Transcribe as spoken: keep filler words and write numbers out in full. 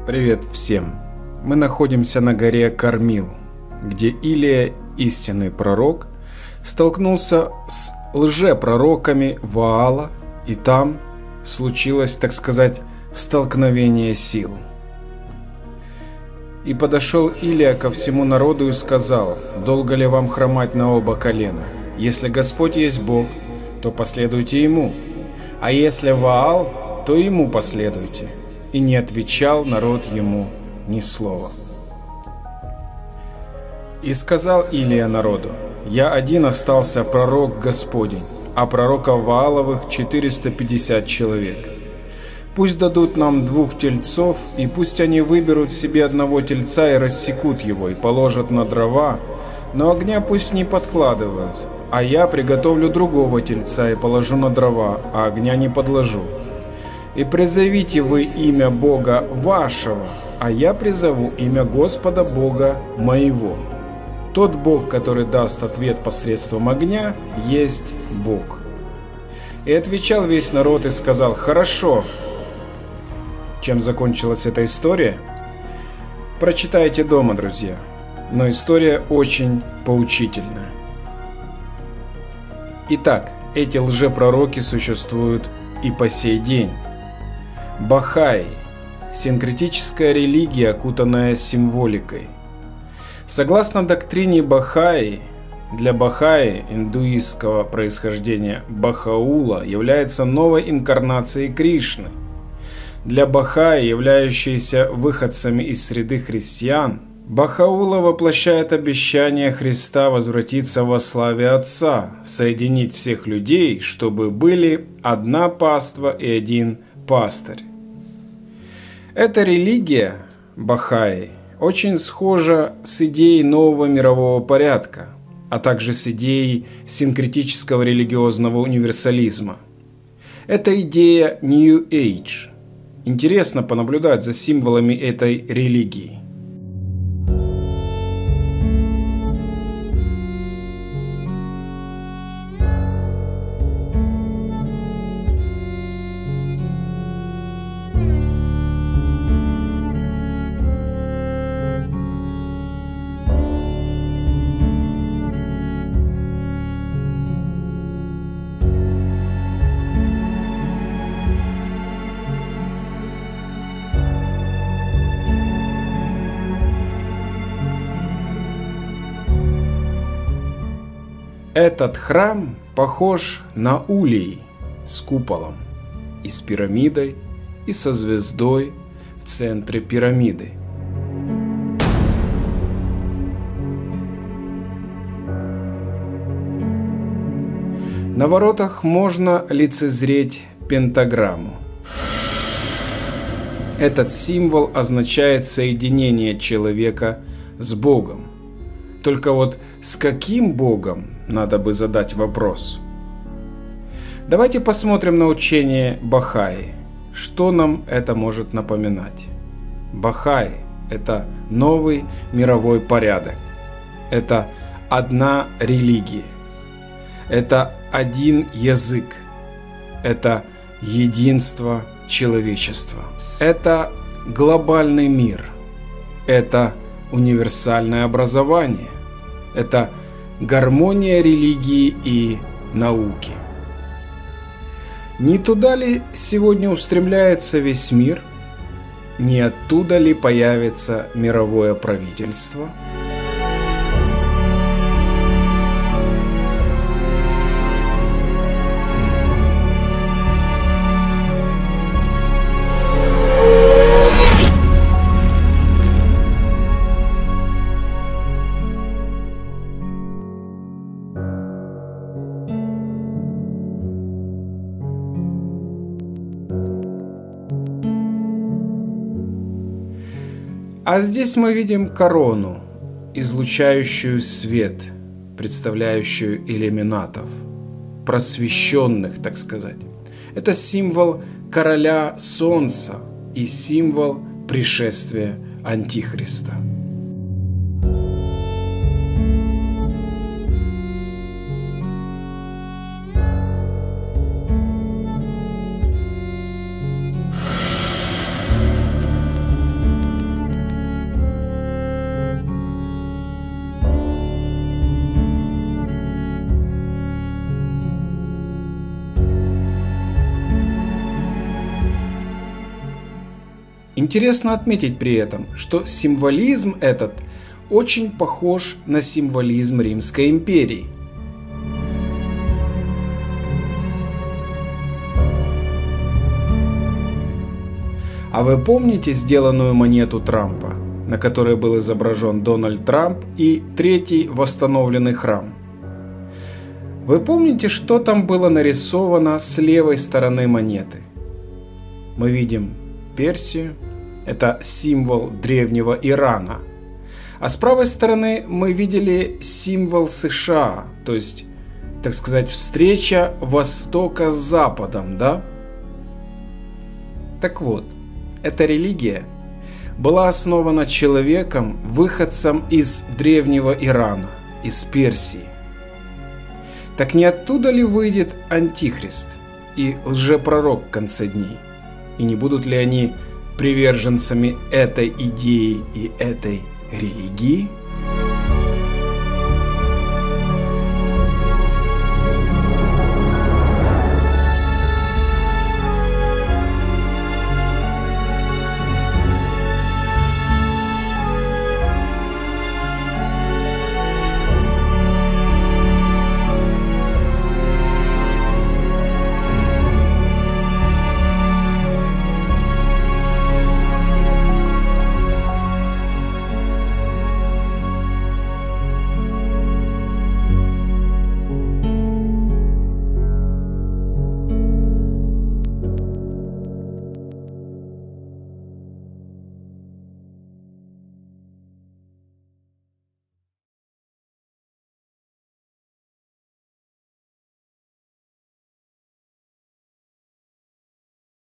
Привет всем! Мы находимся на горе Кармил, где Илия, истинный пророк, столкнулся с лжепророками Ваала, и там случилось, так сказать, столкновение сил. И подошел Илия ко всему народу и сказал: «Долго ли вам хромать на оба колена? Если Господь есть Бог, то последуйте Ему, а если Ваал, то Ему последуйте». И не отвечал народ ему ни слова. И сказал Илия народу: «Я один остался пророк Господень, а пророков Вааловых четыреста пятьдесят человек. Пусть дадут нам двух тельцов, и пусть они выберут себе одного тельца и рассекут его, и положат на дрова, но огня пусть не подкладывают, а я приготовлю другого тельца и положу на дрова, а огня не подложу. И призовите вы имя Бога вашего, а я призову имя Господа Бога моего. Тот Бог, который даст ответ посредством огня, есть Бог». И отвечал весь народ и сказал: «Хорошо». Чем закончилась эта история? Прочитайте дома, друзья. Но история очень поучительная. Итак, эти лжепророки существуют и по сей день. Бахаи – синкретическая религия, окутанная символикой. Согласно доктрине Бахаи, для Бахаи, индуистского происхождения Бахаула, является новой инкарнацией Кришны. Для Бахаи, являющиеся выходцами из среды христиан, Бахаула воплощает обещание Христа возвратиться во славе Отца, соединить всех людей, чтобы были одна паства и один пастырь. Эта религия, Бахаи, очень схожа с идеей нового мирового порядка, а также с идеей синкретического религиозного универсализма. Это идея New Age. Интересно понаблюдать за символами этой религии. Этот храм похож на улей с куполом, и с пирамидой, и со звездой в центре пирамиды. На воротах можно лицезреть пентаграмму. Этот символ означает соединение человека с Богом. Только вот с каким Богом, надо бы задать вопрос. Давайте посмотрим на учение Бахаи. Что нам это может напоминать? Бахаи – это новый мировой порядок. Это одна религия. Это один язык. Это единство человечества. Это глобальный мир. Это универсальное образование. Это гармония религии и науки. Не туда ли сегодня устремляется весь мир? Не оттуда ли появится мировое правительство? А здесь мы видим корону, излучающую свет, представляющую иллюминатов, просвещенных, так сказать. Это символ короля солнца и символ пришествия Антихриста. Интересно отметить при этом, что символизм этот очень похож на символизм Римской империи. А вы помните сделанную монету Трампа, на которой был изображен Дональд Трамп и третий восстановленный храм? Вы помните, что там было нарисовано с левой стороны монеты? Мы видим Персию, это символ древнего Ирана. А с правой стороны мы видели символ США, то есть, так сказать, встреча Востока с Западом, да? Так вот, эта религия была основана человеком, выходцем из древнего Ирана, из Персии. Так не оттуда ли выйдет Антихрист и лжепророк в конце дней? И не будут ли они приверженцами этой идеи и этой религии?